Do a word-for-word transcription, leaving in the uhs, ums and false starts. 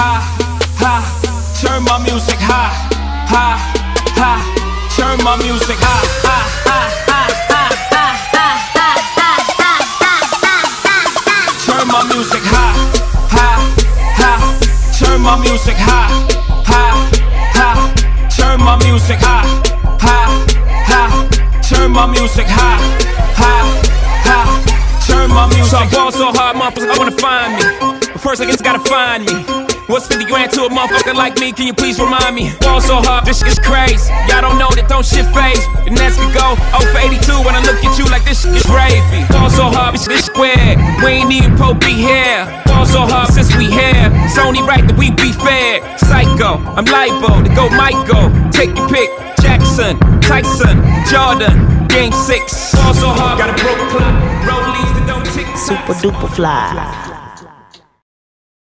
high, high. Turn my music high, high, high. Turn my music high, high, high, high, high, high, high, high, high. Turn my music high, high, high. Turn my music high, high, high. Turn my music high, high, high. Turn my music high, high, high. Turn my music. So I ball so hard, motherfuckers, I wanna find me. But first, I guess gotta find me. What's fifty grand to a motherfucker like me? Can you please remind me? Ball so hard, this shit is crazy. Y'all don't know that don't shit phase. And that's we go oh for eighty-two when I look at you like this shit is gravy. Ball so hard, this shit is square. We ain't even po be here. Ball so hard since we here. It's only right that we be fair. Psycho, I'm libo to go Michael. Take your pick. Jackson, Tyson, Jordan. Game six. Ball so hard, got a broke clock. Rollies that don't tick. Supa Dupa Fly.